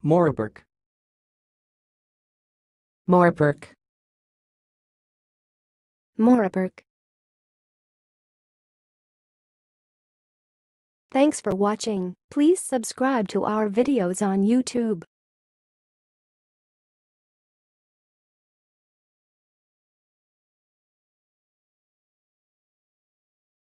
Morepork. Mor-pork. mor-pork. Thanks for watching. Please subscribe to our videos on YouTube.